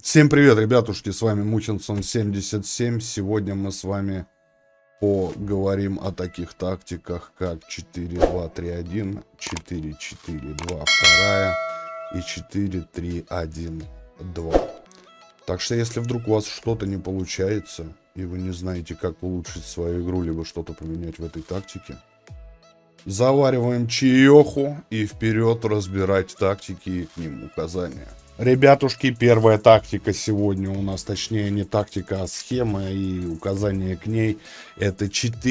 Всем привет, ребятушки, с вами Мутинсон 77. Сегодня мы с вами поговорим о таких тактиках, как 4-2-3-1, 4-4-2-2 и 4-3-1-2. Так что, если вдруг у вас что-то не получается, и вы не знаете, как улучшить свою игру, либо что-то поменять в этой тактике, завариваем чаеху и вперед разбирать тактики и к ним указания. Ребятушки, первая тактика сегодня у нас, точнее не тактика, а схема и указание к ней, это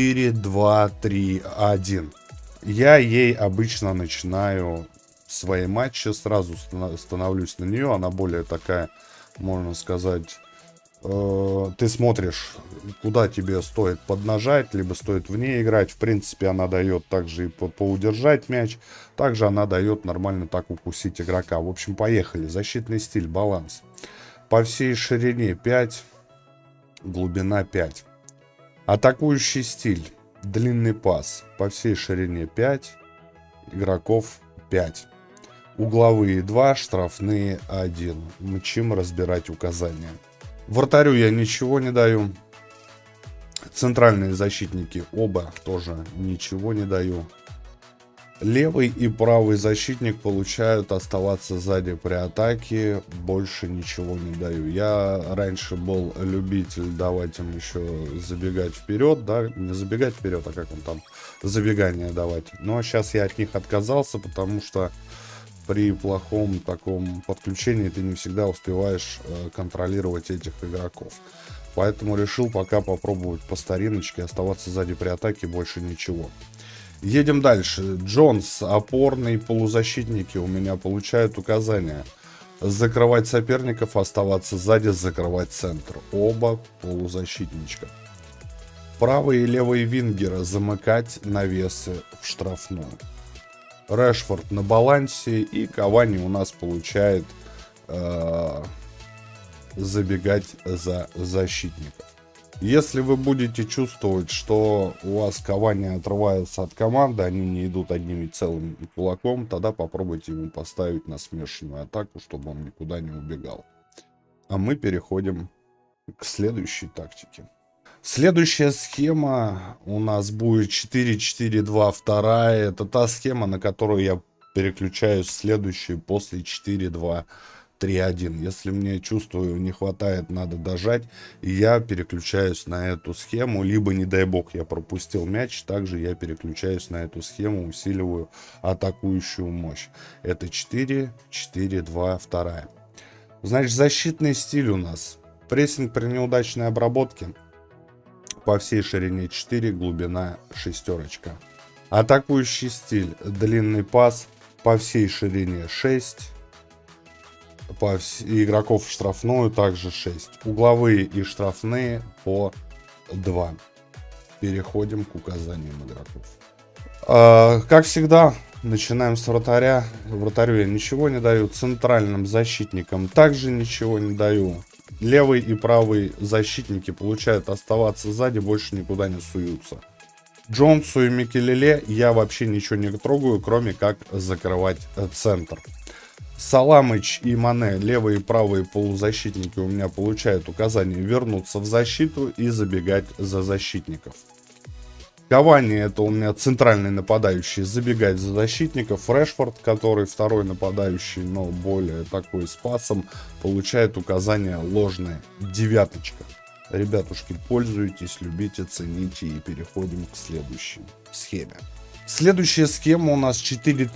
4-2-3-1. Я ей обычно начинаю свои матчи, сразу становлюсь на нее, она более такая, можно сказать, ты смотришь, куда тебе стоит поднажать, либо стоит в ней играть. В принципе, она дает также и поудержать мяч. Также она дает нормально так укусить игрока. В общем, поехали. Защитный стиль, баланс. По всей ширине 5, глубина 5. Атакующий стиль, длинный пас. По всей ширине 5, игроков 5. Угловые 2, штрафные 1. Мчим разбирать указания. Вратарю я ничего не даю. Центральные защитники оба тоже ничего не даю. Левый и правый защитник получают оставаться сзади при атаке. Больше ничего не даю. Я раньше был любитель давать им еще забегать вперед. Да? Не забегать вперед, а как он там, забегание давать. Но сейчас я от них отказался, потому что при плохом таком подключении ты не всегда успеваешь контролировать этих игроков. Поэтому решил пока попробовать по стариночке оставаться сзади при атаке, больше ничего. Едем дальше. Джонс, опорные полузащитники у меня получают указания. Закрывать соперников, оставаться сзади, закрывать центр. Оба полузащитничка. Правые и левые вингеры замыкать навесы в штрафную. Решфорд на балансе, и Кавани у нас получает забегать за защитников. Если вы будете чувствовать, что у вас Кавани отрывается от команды, они не идут одним и целым кулаком, тогда попробуйте ему поставить на смешанную атаку, чтобы он никуда не убегал. А мы переходим к следующей тактике. Следующая схема у нас будет 4-4-2-2. Это та схема, на которую я переключаюсь в следующую после 4-2-3-1. Если мне, чувствую, не хватает, надо дожать, я переключаюсь на эту схему. Либо, не дай бог, я пропустил мяч, также я переключаюсь на эту схему, усиливаю атакующую мощь. Это 4-4-2-2. Значит, защитный стиль у нас. Прессинг при неудачной обработке. По всей ширине 4, глубина 6. Атакующий стиль, длинный пас, по всей ширине 6. Игроков в штрафную также 6. Угловые и штрафные по 2. Переходим к указаниям игроков. Как всегда, начинаем с вратаря. Вратарю я ничего не даю. Центральным защитникам также ничего не даю. Левый и правый защитники получают оставаться сзади, больше никуда не суются. Джонсу и Микелеле я вообще ничего не трогаю, кроме как закрывать центр. Саламыч и Мане, левые и правые полузащитники, у меня получают указание вернуться в защиту и забегать за защитников. Кавани, это у меня центральный нападающий, забегать за защитников. Решфорд, который второй нападающий, но более такой с пасом, получает указание ложное, 9. Ребятушки, пользуйтесь, любите, цените, и переходим к следующей схеме. Следующая схема у нас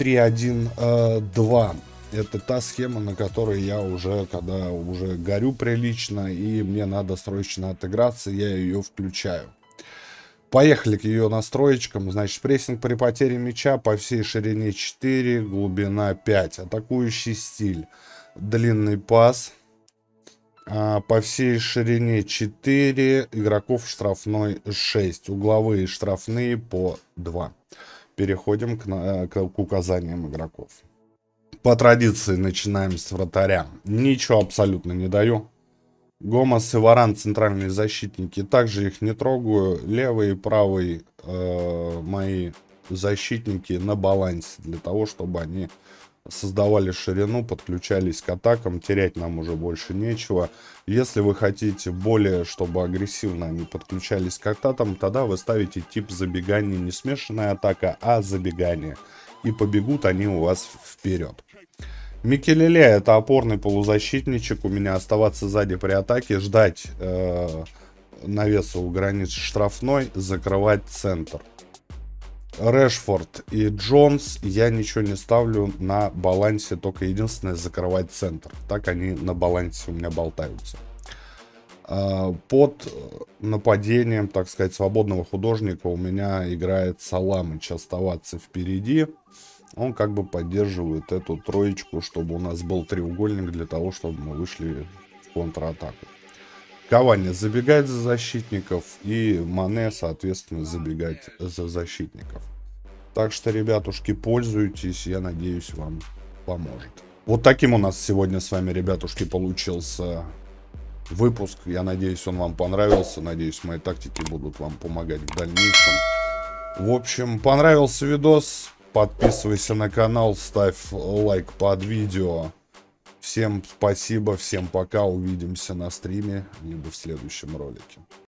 4-3-1-2. Это та схема, на которой я уже, когда уже горю прилично и мне надо срочно отыграться, я ее включаю. Поехали к ее настроечкам. Значит, прессинг при потере мяча по всей ширине 4, глубина 5. Атакующий стиль, длинный пас. По всей ширине 4, игроков в штрафной 6. Угловые штрафные по 2. Переходим к указаниям игроков. По традиции начинаем с вратаря. Ничего абсолютно не даю. Гомес и Варан, центральные защитники, также их не трогаю. Левый и правый мои защитники на балансе, для того, чтобы они создавали ширину, подключались к атакам, терять нам уже больше нечего. Если вы хотите более, чтобы агрессивно они подключались к атакам, тогда вы ставите тип забегания, не смешанная атака, а забегание. И побегут они у вас вперед. Микелеле — это опорный полузащитничек. У меня оставаться сзади при атаке, ждать навеса у границ штрафной, закрывать центр. Решфорд и Джонс я ничего не ставлю на балансе, только единственное закрывать центр. Так они на балансе у меня болтаются. Под нападением, так сказать, свободного художника у меня играет Саламыч оставаться впереди. Он как бы поддерживает эту троечку, чтобы у нас был треугольник для того, чтобы мы вышли в контратаку. Кавани забегать за защитников и Мане, соответственно, забегать за защитников. Так что, ребятушки, пользуйтесь, я надеюсь, вам поможет. Вот таким у нас сегодня с вами, ребятушки, получился выпуск. Я надеюсь, он вам понравился. Надеюсь, мои тактики будут вам помогать в дальнейшем. В общем, понравился видос? Подписывайся на канал, ставь лайк под видео. Всем спасибо, всем пока, увидимся на стриме, либо в следующем ролике.